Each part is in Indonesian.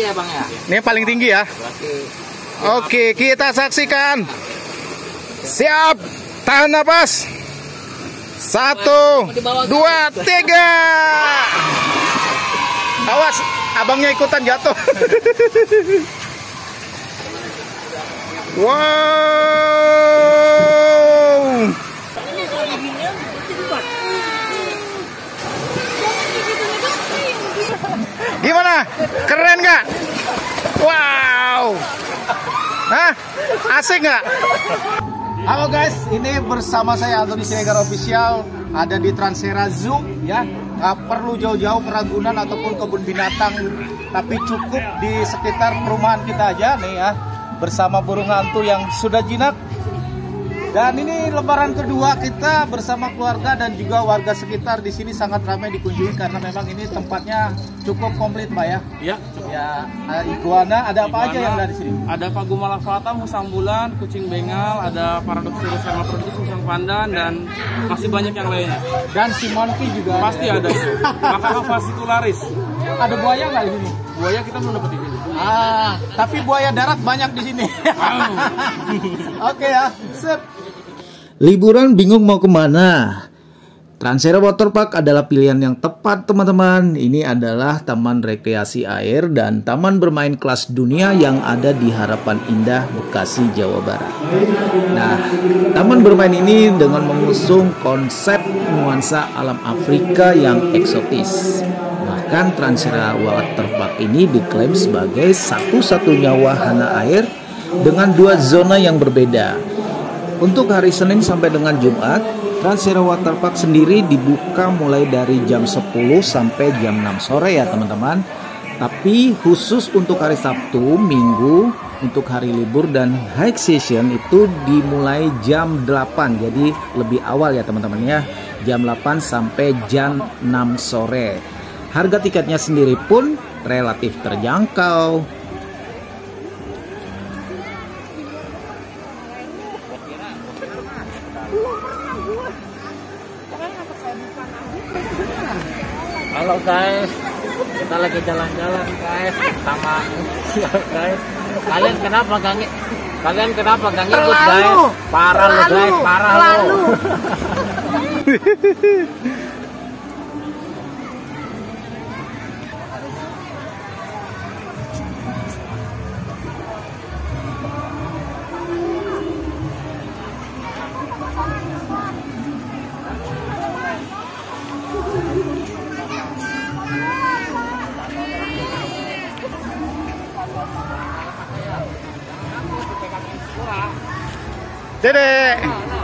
Ya Bang ya. Ini paling tinggi ya. Oke, kita saksikan. Siap, tahan napas. 1, 2, 3. Awas, abangnya ikutan jatuh. Wow. Gimana? Keren nggak? Wow. Hah? Asik nggak? Halo guys, ini bersama saya Antoni Siregar Official, ada di Transera Zoo ya. Nggak perlu jauh-jauh ke Ragunan ataupun kebun binatang, tapi cukup di sekitar perumahan kita aja nih ya, bersama burung hantu yang sudah jinak. Dan ini lebaran kedua kita bersama keluarga dan juga warga sekitar. Di sini sangat ramai dikunjungi karena memang ini tempatnya cukup komplit, Pak ya. Iya. Ya, ada iguana, ada apa aja yang ada di sini? Ada Paguma lactata, musang bulan, kucing bengal, ada Paradoxurus hermaphroditus, musang pandan, dan masih banyak yang lainnya. Dan si monkey juga pasti ada itu. Maka fascicularis. Ada buaya nggak di sini? Buaya kita belum dapat di sini. Tapi buaya darat banyak di sini. Oke ya, sip. Liburan bingung mau kemana? Transera Waterpark adalah pilihan yang tepat teman-teman. Ini adalah taman rekreasi air dan taman bermain kelas dunia yang ada di Harapan Indah, Bekasi, Jawa Barat. Nah, taman bermain ini dengan mengusung konsep nuansa alam Afrika yang eksotis. Bahkan Transera Waterpark ini diklaim sebagai satu-satunya wahana air dengan 2 zona yang berbeda. Untuk hari Senin sampai dengan Jumat, Transera Waterpark sendiri dibuka mulai dari jam 10 sampai jam 6 sore ya teman-teman. Tapi khusus untuk hari Sabtu, Minggu, untuk hari libur dan high season itu dimulai jam 8. Jadi lebih awal ya teman-teman ya. Jam 8 sampai jam 6 sore. Harga tiketnya sendiri pun relatif terjangkau. Halo guys, kita lagi jalan-jalan guys sama guys. Kalian kenapa gak ngikut guys? Parah lo guys, parah lo. Dedek.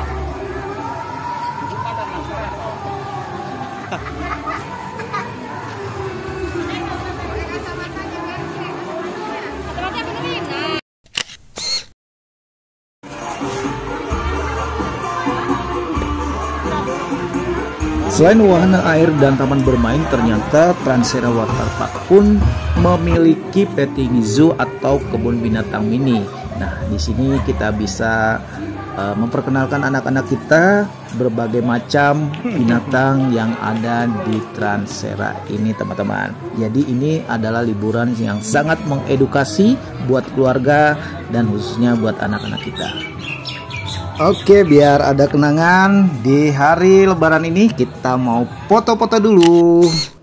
Selain wahana air dan taman bermain, ternyata Transera Waterpark pun memiliki petting zoo atau kebun binatang mini. Nah, di sini kita bisa memperkenalkan anak-anak kita berbagai macam binatang yang ada di Transera ini teman-teman. Jadi ini adalah liburan yang sangat mengedukasi buat keluarga dan khususnya buat anak-anak kita. Oke, biar ada kenangan di hari lebaran ini, kita mau foto-foto dulu.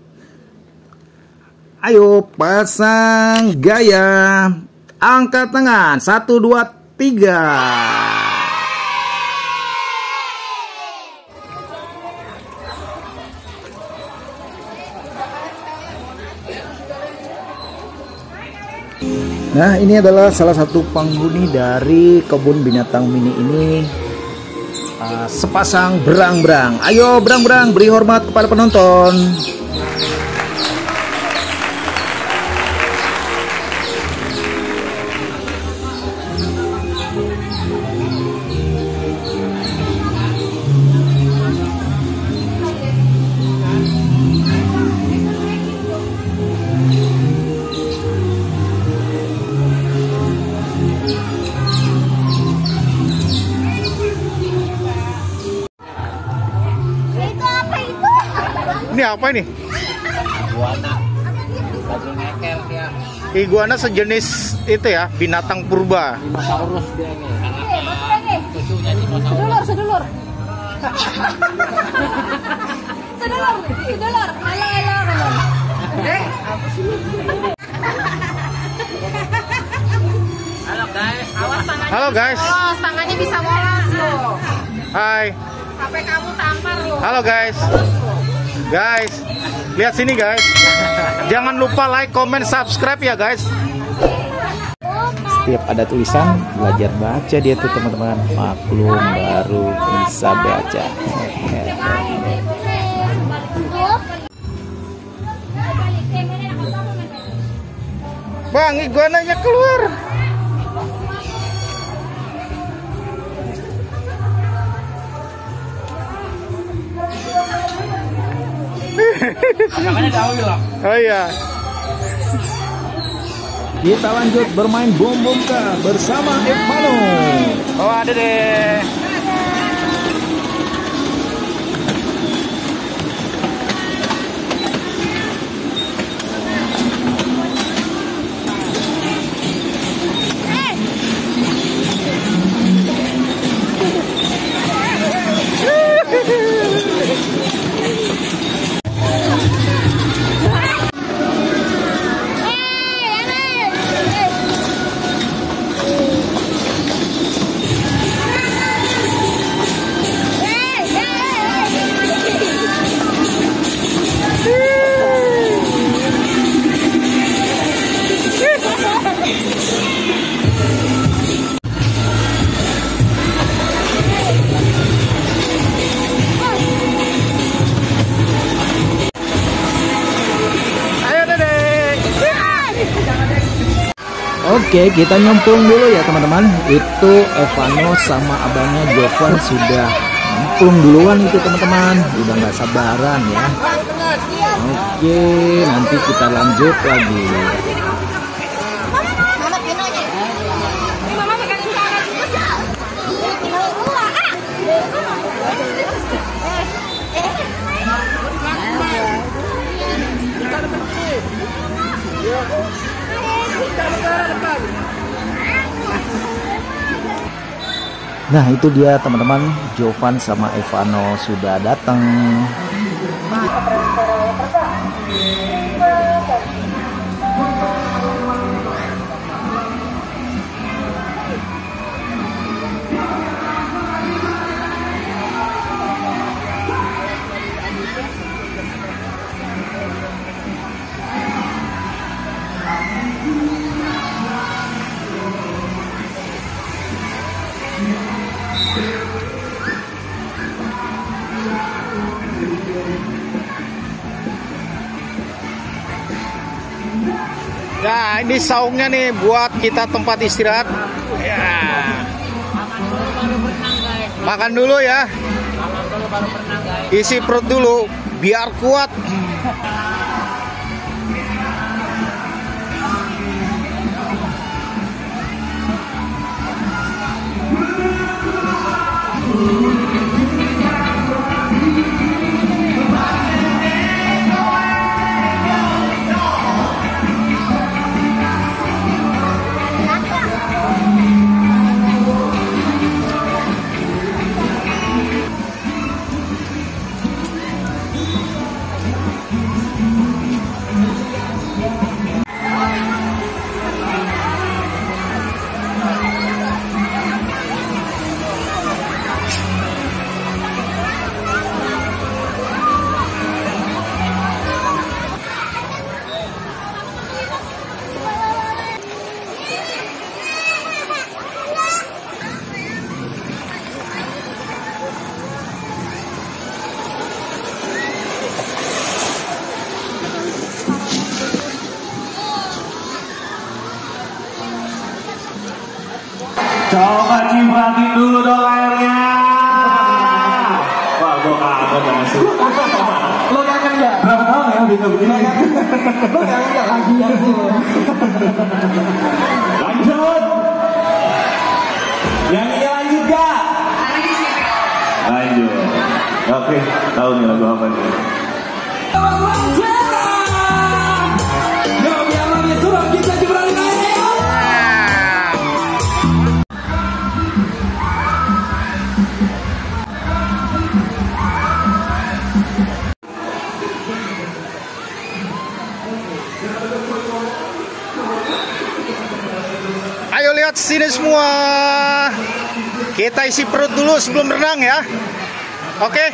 Ayo pasang gaya. Angkat tangan. 1, 2, 3. Nah, ini adalah salah satu penghuni dari kebun binatang mini ini. Sepasang berang-berang. Ayo berang-berang, beri hormat kepada penonton. Ini apa ini? Iguana. Lagi ngeker dia. Iguana sejenis itu ya, binatang purba. Dinosaurus dia nih. Anaknya cucunya dinosaurus. Sedulur. Sedulur. Halo. Apa sih? Halo guys. Awas tangannya. Halo guys. Bolos, tangannya bisa bolos loh. Hai. HP kamu tampar loh. Halo guys. Guys, lihat sini guys. Jangan lupa like, comment, subscribe ya guys. Setiap ada tulisan belajar baca dia tuh teman-teman. Maklum baru bisa baca. Bang, iguananya keluar. Oh iya. Kita lanjut bermain bom-bom kah bersama Evano. Oh ada deh. Oke, kita nyemplung dulu ya teman-teman. Itu Evano sama abangnya Jovan sudah nyemplung duluan itu teman-teman. Udah nggak sabaran ya. Oke, nanti kita lanjut lagi. Nah itu dia teman-teman, Jovan sama Evano sudah datang. Nah ini saungnya nih buat kita tempat istirahat ya. Makan dulu ya. Isi perut dulu biar kuat. Coba cipratin dulu dong airnya. Wah, gue kagak masuk. Lo kangen gak? Berapa tahun ya udah begini? Lo kangen gak lagi ya sih? Lanjut. Yang ini lanjut gak? Lanjut. Oke, tahu nih lagu apa nih? Yo, biar lagi surat kita juga. lihat sini semua. Kita isi perut dulu sebelum renang ya. Oke.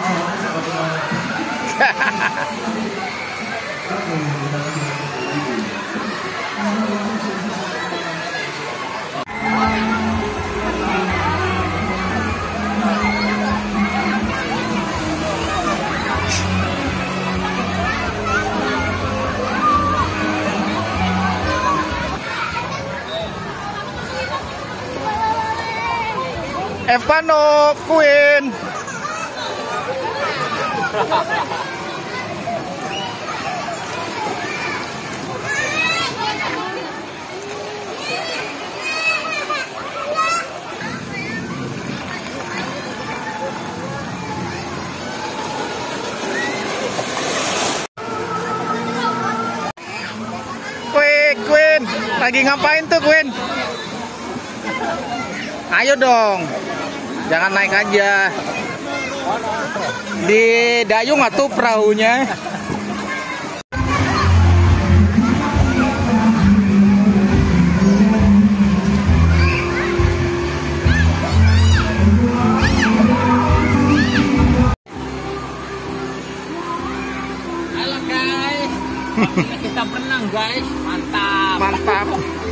Evano, Queen. Queen, lagi ngapain tuh Queen? Ayo dong, jangan naik aja. Di dayung atuh perahunya. Halo guys, kita berenang guys, mantap. Mantap.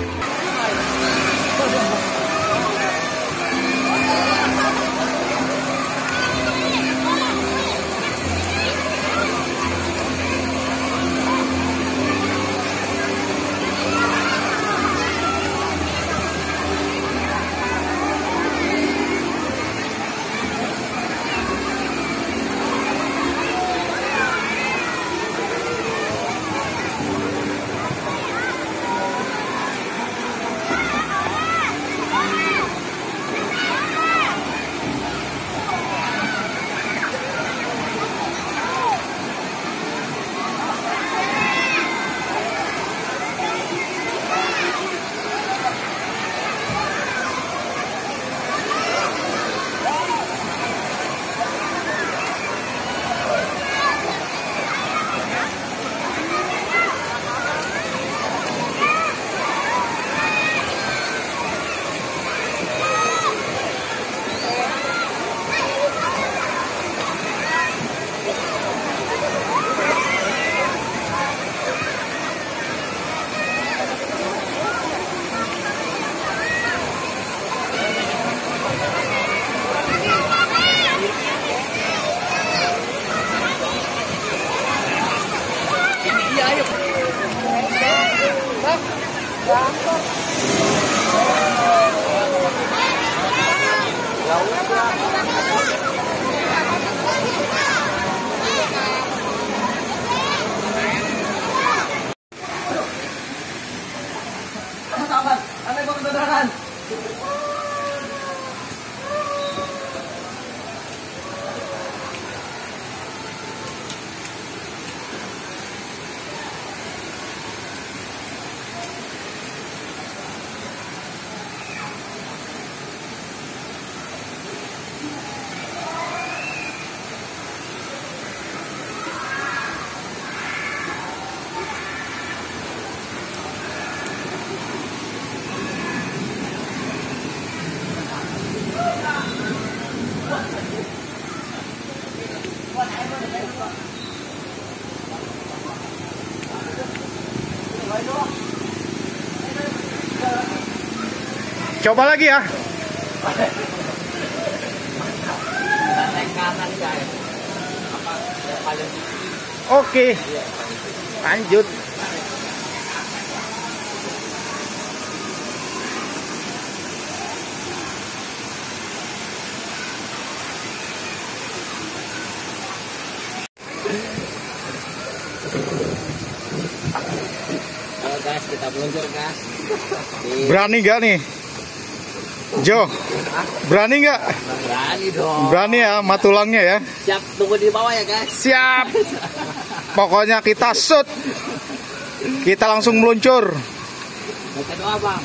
Coba lagi ya. Naik kanan guys. Apa yang paling tinggi? Oke. Lanjut. Halo guys, kita meluncur guys. Berani gak nih? Jo, berani nggak? Berani dong. Berani ya, matulangnya ya. Siap, tunggu di bawah ya guys. Siap. Pokoknya kita shoot. Kita langsung meluncur. Baca doa bang.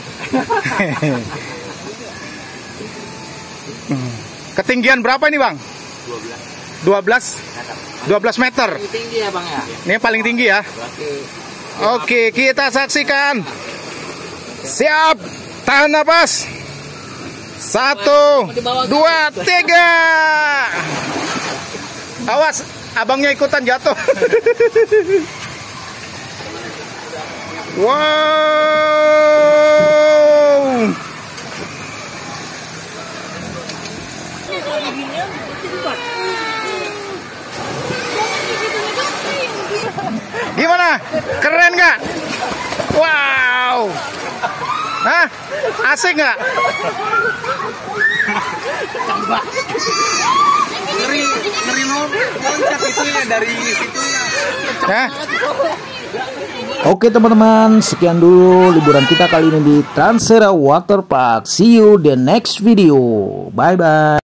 Ketinggian berapa ini bang? 12 meter. Ini tinggi ya bang ya. Ini paling tinggi ya. Oke. Oke, kita saksikan. Siap. Tahan napas. 1, 2, 3. Awas, abangnya ikutan jatuh. Wow. Gimana? Keren nggak? Wow. Hah? Asik nggak? Ngeri loncat itunya dari situnya. Hah? Oke teman-teman, sekian dulu liburan kita kali ini di Transera Water Park. See you the next video. Bye bye.